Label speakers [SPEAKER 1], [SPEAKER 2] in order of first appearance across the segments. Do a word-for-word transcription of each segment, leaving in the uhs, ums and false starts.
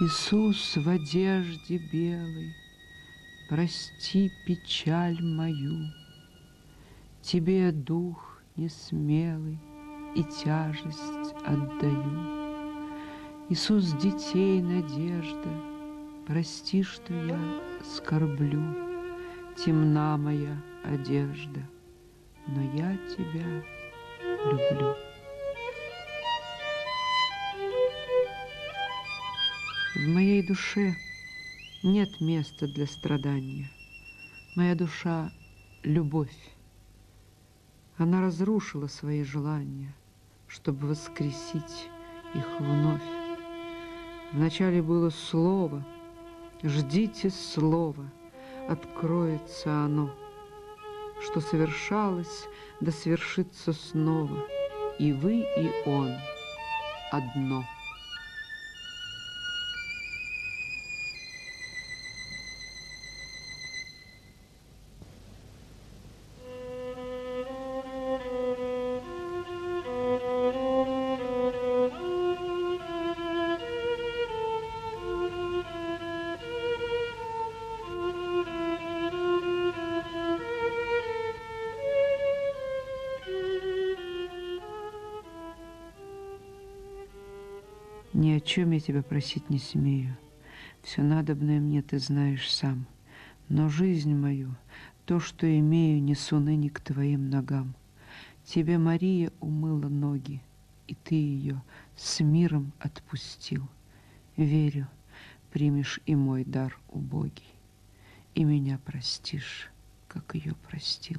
[SPEAKER 1] Иисус в одежде белой, прости печаль мою. Тебе дух несмелый и тяжесть отдаю. Иисус, детей надежда, прости, что я скорблю. Темна моя одежда, но я тебя люблю. В моей душе нет места для страдания. Моя душа — любовь. Она разрушила свои желания, чтобы воскресить их вновь. Вначале было слово, ждите слова, откроется оно. Что совершалось, да свершится снова, и вы, и он одно. Ни о чем я тебя просить не смею. Все надобное мне ты знаешь сам. Но жизнь мою, то, что имею, несу ныне к твоим ногам. Тебе Мария умыла ноги, и ты ее с миром отпустил. Верю, примешь и мой дар убогий, и меня простишь, как ее простил.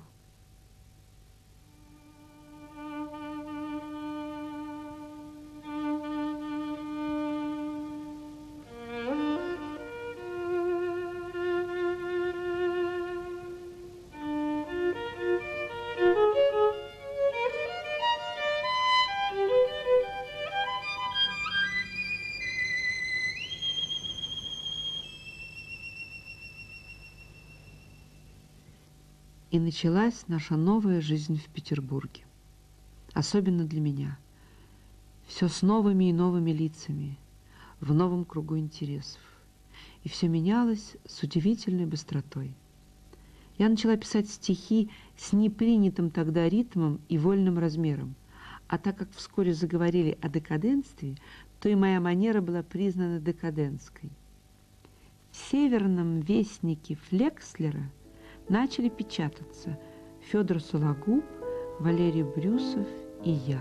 [SPEAKER 1] И началась наша новая жизнь в Петербурге. Особенно для меня. Все с новыми и новыми лицами, в новом кругу интересов. И все менялось с удивительной быстротой. Я начала писать стихи с непринятым тогда ритмом и вольным размером. А так как вскоре заговорили о декаденстве, то и моя манера была признана декадентской. В «Северном вестнике» Флекслера начали печататься Федор Сологуб, Валерий Брюсов и я.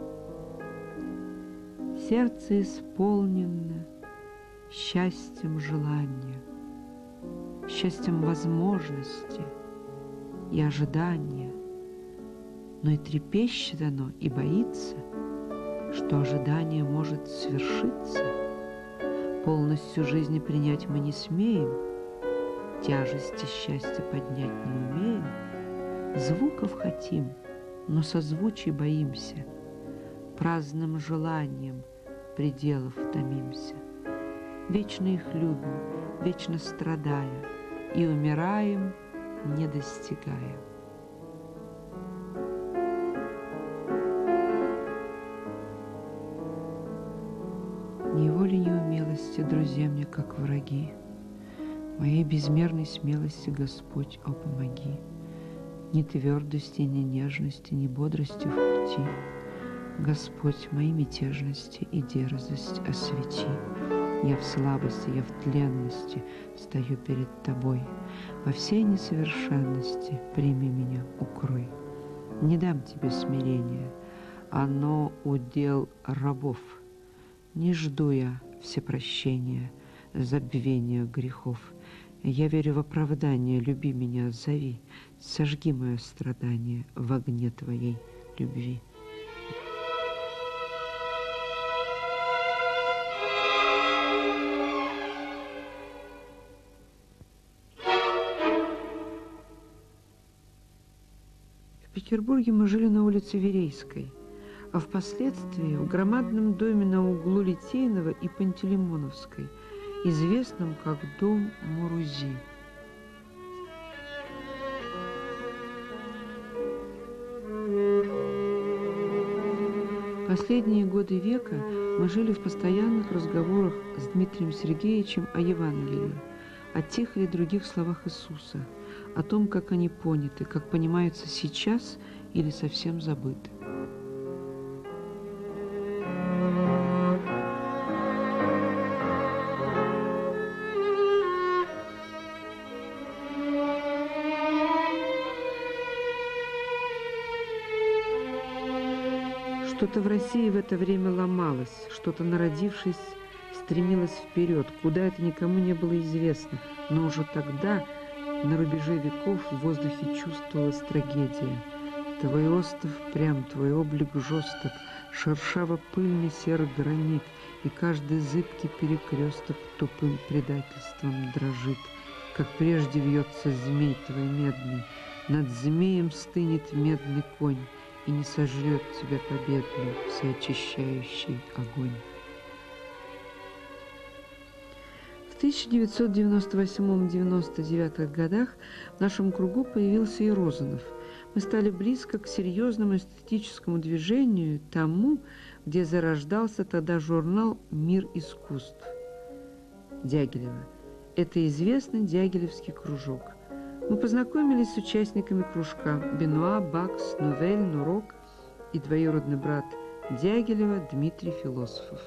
[SPEAKER 1] Сердце исполнено счастьем желания, счастьем возможности и ожидания, но и трепещет оно и боится, что ожидание может свершиться. Полностью жизни принять мы не смеем, тяжести счастья поднять не умеем, звуков хотим, но созвучий боимся, праздным желанием пределов томимся. Вечно их любим, вечно страдая, и умираем, не достигая. Ни воли, ни умелости, друзья мне, как враги. Моей безмерной смелости, Господь, о, помоги. Ни твердости, ни нежности, ни бодрости в пути. Господь, мои мятежности и дерзость освети. Я в слабости, я в тленности стою перед Тобой. Во всей несовершенности прими меня, укрой. Не дам Тебе смирения, оно удел рабов. Не жду я всепрощения, забвения грехов. Я верю в оправдание, люби меня, зови, сожги мое страдание в огне Твоей любви. В Петербурге мы жили на улице Верейской, а впоследствии в громадном доме на углу Литейного и Пантелеймоновской, известном как дом Мурузи. Последние годы века мы жили в постоянных разговорах с Дмитрием Сергеевичем о Евангелии, о тех или других словах Иисуса, о том, как они поняты, как понимаются сейчас или совсем забыты. Что-то в России в это время ломалось, что-то, народившись, стремилось вперед, куда это никому не было известно. Но уже тогда, на рубеже веков, в воздухе чувствовалась трагедия. Твой остров прям, твой облик жесток, шершаво-пыльный серый гранит, и каждый зыбкий перекресток тупым предательством дрожит. Как прежде вьется змей твой медный, над змеем стынет медный конь, и не сожрет тебя победный всеочищающий огонь. В тысяча девятьсот девяносто восьмом — девяносто девятом годах в нашем кругу появился и Розанов. Мы стали близко к серьезному эстетическому движению, тому, где зарождался тогда журнал «Мир искусств» Дягилева. Это известный дягилевский кружок. Мы познакомились с участниками кружка Бенуа, Бакс, Нувель, Нурок и двоюродный брат Дягилева Дмитрий Философов.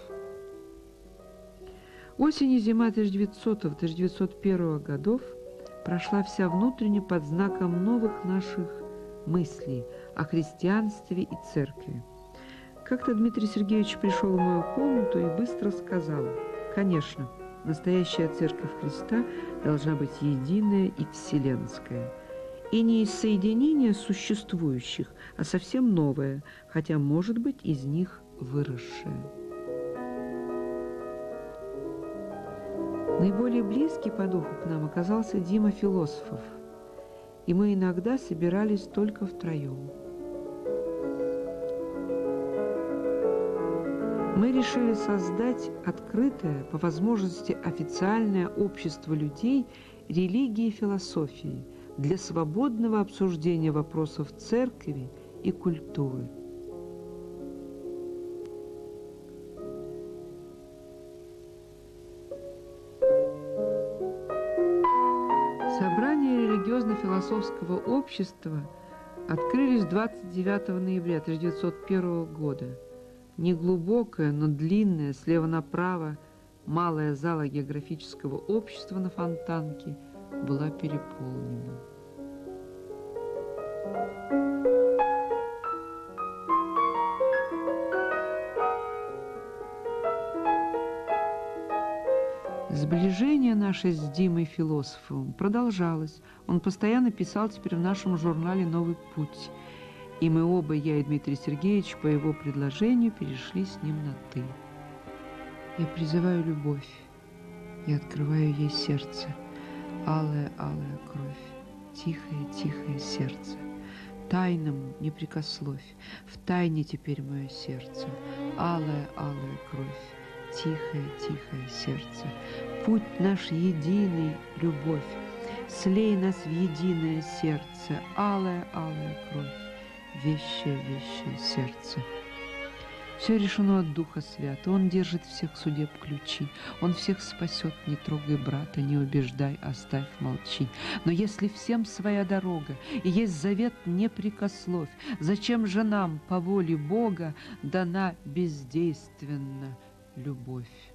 [SPEAKER 1] Осень и зима тысяча девятисотого — тысяча девятьсот первого годов прошла вся внутренне под знаком новых наших мыслей о христианстве и церкви. Как-то Дмитрий Сергеевич пришел в мою комнату и быстро сказал: «Конечно, настоящая церковь Христа должна быть единая и вселенская, и не из соединения существующих, а совсем новая, хотя, может быть, из них выросшая». Наиболее близкий по духу к нам оказался Дима Философов, и мы иногда собирались только втроем. Мы решили создать открытое, по возможности официальное общество людей религии и философии для свободного обсуждения вопросов церкви и культуры. Собрания религиозно-философского общества открылись двадцать девятого ноября тысяча девятьсот первого года. Неглубокая, но длинная, слева направо, малая зала географического общества на Фонтанке была переполнена. Сближение наше с Димой Философовым продолжалось. Он постоянно писал теперь в нашем журнале «Новый путь». И мы оба, я и Дмитрий Сергеевич, по его предложению перешли с ним на «ты». Я призываю любовь, я открываю ей сердце, алая-алая кровь, тихое-тихое сердце. Тайному не прикословь, в тайне теперь мое сердце, алая-алая кровь, тихое-тихое сердце. Путь наш единый, любовь, слей нас в единое сердце, алая-алая кровь, вещее-вещее сердце. Все решено от Духа Свята, Он держит всех судеб ключи, Он всех спасет, не трогай брата, не убеждай, оставь, молчи. Но если всем своя дорога, и есть завет непрекословь, зачем же нам по воле Бога дана бездейственно любовь?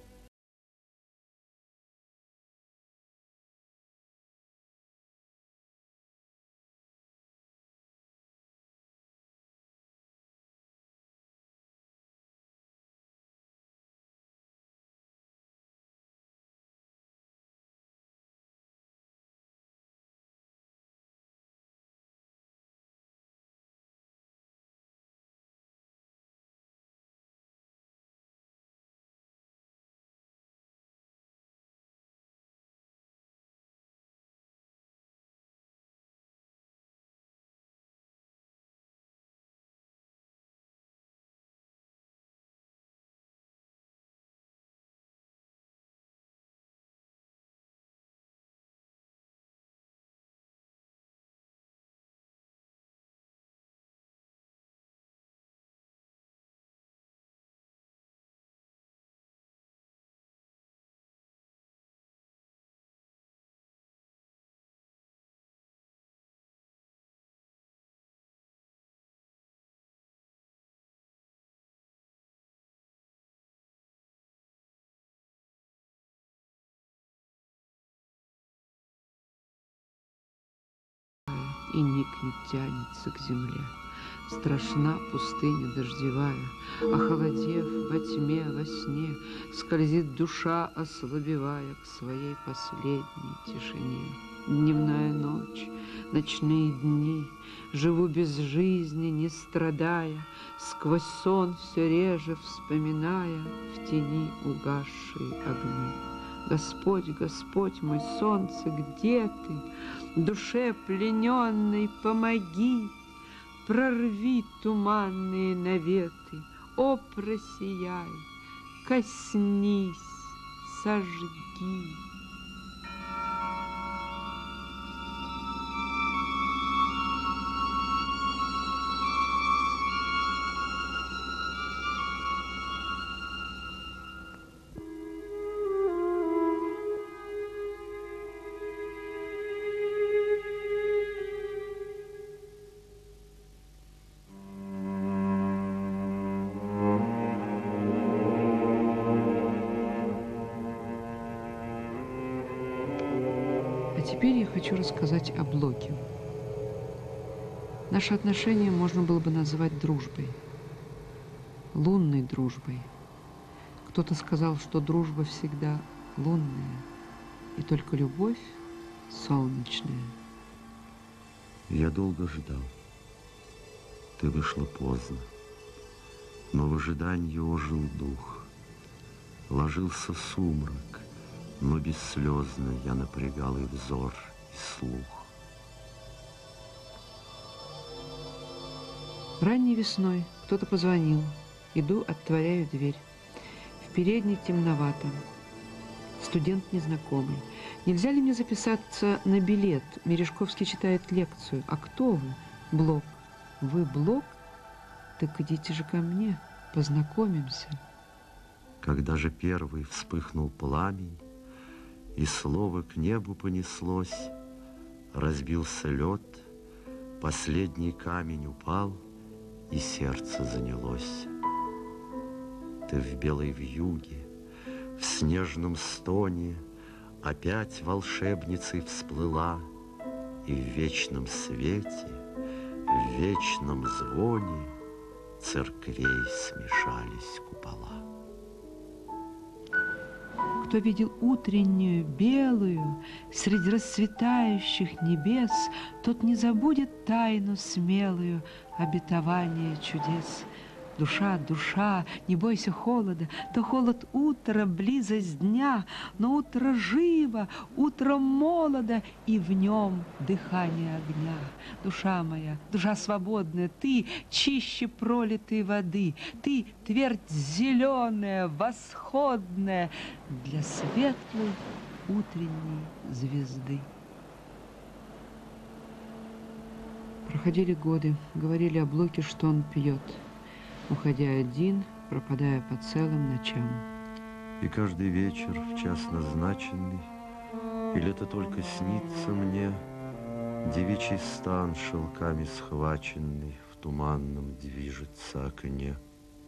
[SPEAKER 1] и никнет, тянется к земле. Страшна пустыня дождевая, охолодев во тьме, во сне, скользит душа, ослабевая к своей последней тишине. Дневная ночь, ночные дни, живу без жизни, не страдая, сквозь сон все реже вспоминая в тени угасшие огни. Господь, Господь мой, солнце, где ты? Душе плененной помоги, прорви туманные наветы, о, просияй, коснись, сожги. Теперь я хочу рассказать о Блоке. Наши отношения можно было бы назвать дружбой, лунной дружбой. Кто-то сказал, что дружба всегда лунная, и только любовь солнечная.
[SPEAKER 2] Я долго ждал. Ты вышла поздно, но в ожидании ожил дух. Ложился сумрак, но бесслезно я напрягал и взор, и слух.
[SPEAKER 1] Ранней весной кто-то позвонил. Иду, отворяю дверь. В передней темновато. Студент незнакомый. Нельзя ли мне записаться на билет? Мережковский читает лекцию. А кто вы? Блок. Вы Блок? Так идите же ко мне, познакомимся.
[SPEAKER 2] Когда же первый вспыхнул пламень, и слово к небу понеслось, разбился лед, последний камень упал, и сердце занялось. Ты в белой вьюге, в снежном стоне опять волшебницей всплыла, и в вечном свете, в вечном звоне церквей смешались купола.
[SPEAKER 1] Кто видел утреннюю, белую, среди расцветающих небес, тот не забудет тайну смелую обетования чудес. Душа, душа, не бойся холода, то холод утра, близость дня, но утро живо, утро молодо, и в нем дыхание огня. Душа моя, душа свободная, ты чище пролитой воды, ты твердь зеленая, восходная для светлой утренней звезды. Проходили годы, говорили о Блоке, что он пьет, уходя один, пропадая по целым ночам.
[SPEAKER 2] И каждый вечер в час назначенный, или это только снится мне, девичий стан шелками схваченный в туманном движется окне.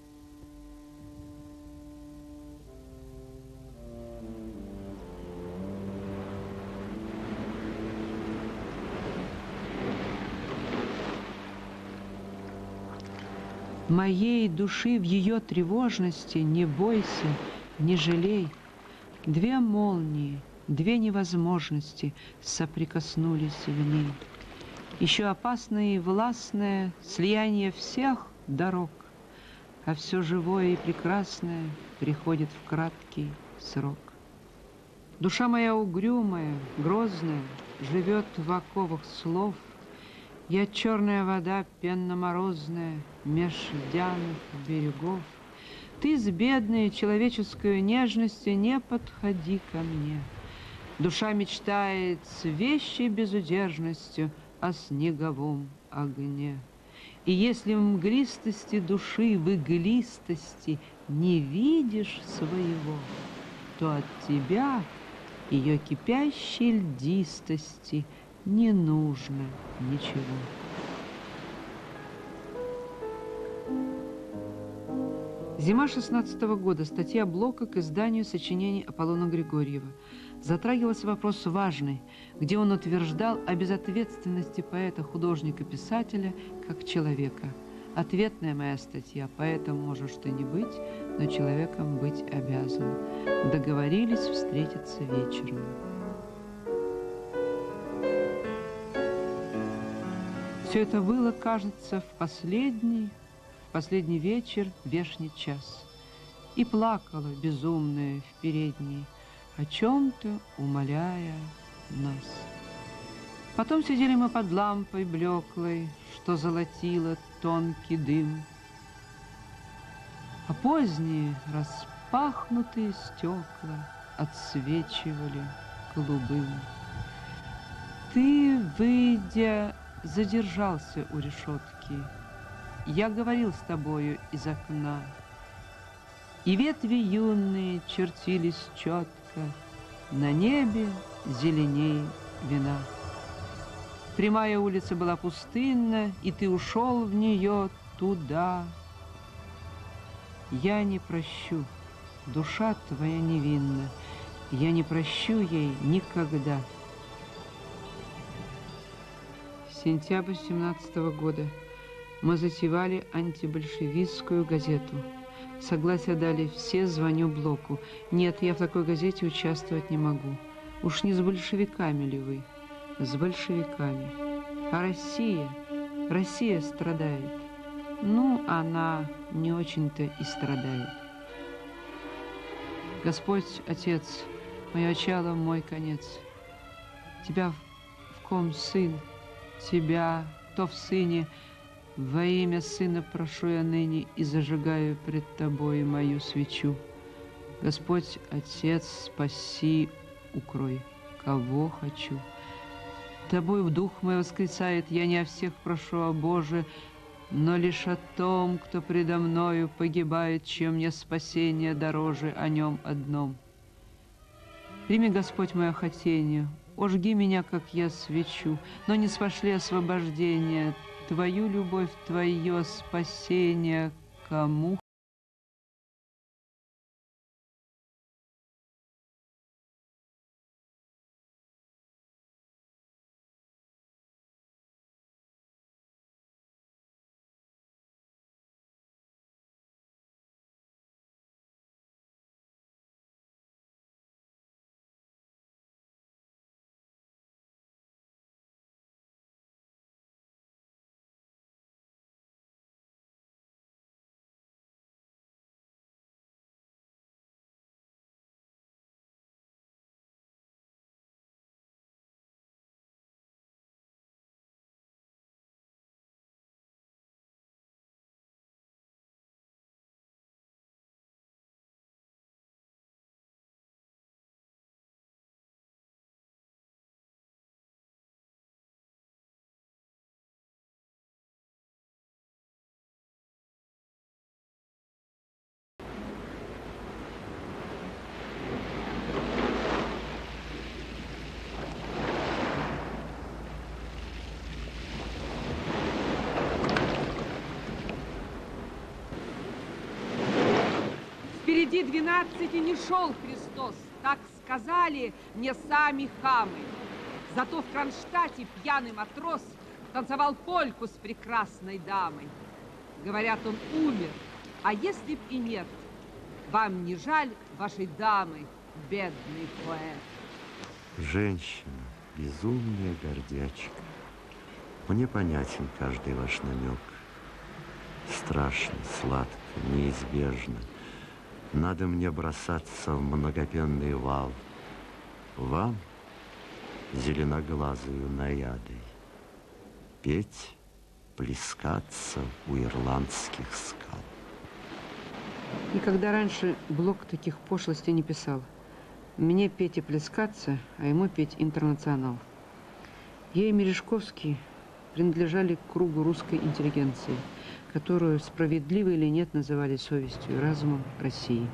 [SPEAKER 1] Моей души в ее тревожности не бойся, не жалей. Две молнии, две невозможности соприкоснулись в ней. Еще опасное и властное слияние всех дорог, а все живое и прекрасное приходит в краткий срок. Душа моя угрюмая, грозная, живет в оковах слов. Я черная вода пенно-морозная меж льдяных берегов. Ты с бедной человеческой нежностью не подходи ко мне. Душа мечтает с вещей безудержностью о снеговом огне. И если в мглистости души, в иглистости не видишь своего, то от тебя, ее кипящей льдистости, не нужно ничего. Зима шестнадцатого года. Статья Блока к изданию сочинений Аполлона Григорьева. Затрагивался вопрос важный, где он утверждал о безответственности поэта, художника, писателя как человека. Ответная моя статья: поэтом можешь ты не быть, но человеком быть обязан. Договорились встретиться вечером. Все это было, кажется, в последний, в последний вечер, вешний час. И плакала безумная в передней, о чем-то умоляя нас. Потом сидели мы под лампой блеклой, что золотило тонкий дым. А поздние распахнутые стекла отсвечивали голубым. Ты, выйдя, задержался у решетки. Я говорил с тобою из окна, и ветви юные чертились четко, на небе зеленей вина. Прямая улица была пустынна, и ты ушел в нее туда. Я не прощу, душа твоя невинна, я не прощу ей никогда. Сентябрь семнадцатого года. Мы затевали антибольшевистскую газету. Согласие дали все, звоню Блоку. Нет, я в такой газете участвовать не могу. Уж не с большевиками ли вы? С большевиками. А Россия? Россия страдает. Ну, она не очень-то и страдает. Господь, Отец, мое начало, мой конец. Тебя в ком сын? Тебя, то в сыне, во имя сына прошу я ныне и зажигаю пред тобой мою свечу. Господь, Отец, спаси, укрой, кого хочу. Тобой в дух мой восклицает, я не о всех прошу, о Боже, но лишь о том, кто предо мною погибает, чем мне спасение дороже о нем одном. Прими, Господь, мое хотение, ожги меня, как я свечу, но не спошли освобождение, твою любовь, твое спасение кому?
[SPEAKER 3] Впереди двенадцати не шел Христос, так сказали мне сами хамы. Зато в Кронштадте пьяный матрос танцевал польку с прекрасной дамой. Говорят, он умер, а если б и нет, вам не жаль вашей дамы, бедный поэт?
[SPEAKER 2] Женщина, безумная гордячка. Мне понятен каждый ваш намек. Страшно, сладко, неизбежно. Надо мне бросаться в многопенный вал. Вам, зеленоглазую наядой, петь, плескаться у ирландских скал.
[SPEAKER 1] Никогда раньше Блок таких пошлостей не писал. Мне петь и плескаться, а ему петь «Интернационал». Я и Мережковский принадлежали к кругу русской интеллигенции, которую, справедливо или нет, называли совестью и разумом России.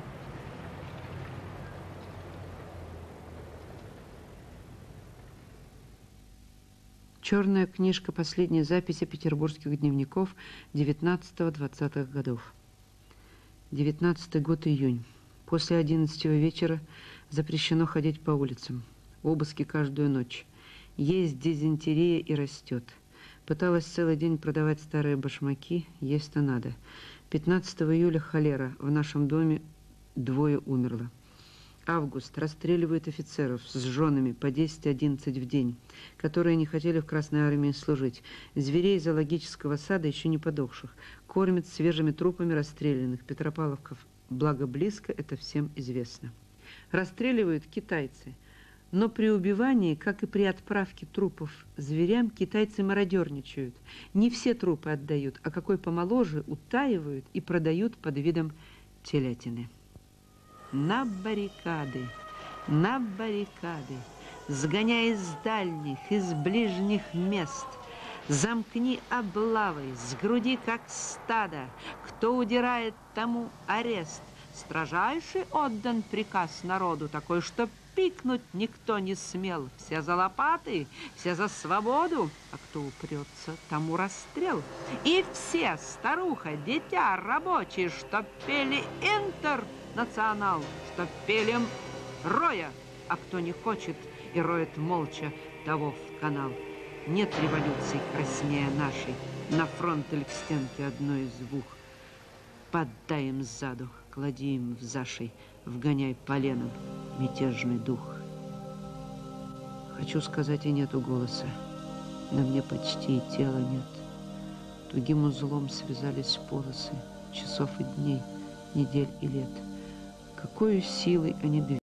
[SPEAKER 1] Черная книжка «Последние записи петербургских дневников девятнадцатого-двадцатых годов». Девятнадцатый год, июнь. После одиннадцатого вечера запрещено ходить по улицам. Обыски каждую ночь. Есть дизентерия и растет. Пыталась целый день продавать старые башмаки, есть-то надо. пятнадцатого июля холера. В нашем доме двое умерло. Август. Расстреливают офицеров с женами по десять-одиннадцать в день, которые не хотели в Красной армии служить. Зверей зоологического сада, еще не подохших, кормят свежими трупами расстрелянных. Петропавловка, благо близко, это всем известно. Расстреливают китайцы. Но при убивании, как и при отправке трупов зверям, китайцы мародерничают. Не все трупы отдают, а какой помоложе утаивают и продают под видом телятины. На баррикады, на баррикады, сгоняй из дальних, из ближних мест, замкни облавой, сгруди, как стадо, кто удирает, тому арест. Строжайший отдан приказ народу такой, что пикнуть никто не смел. Все за лопаты, все за свободу, а кто упрется, тому расстрел. И все, старуха, дитя, рабочие, что пели «Интернационал», что пели «Роя», а кто не хочет и роет молча, того в канал. Нет революции краснее нашей, на фронт или к стенке одной из двух. Поддай им сзаду, клади им в зашей, вгоняй поленом мятежный дух. Хочу сказать, и нету голоса, на мне почти и тела нет. Тугим узлом связались полосы часов и дней, недель и лет. Какою силой они двигаются.